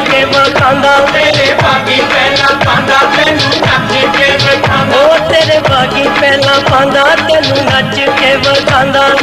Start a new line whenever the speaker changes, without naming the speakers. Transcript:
के वखांदा
तेरे बागी पहला पांदा तेनू नच के वखांदा
ओ तेरे बागी पहला पांदा तेनू नच के वखांदा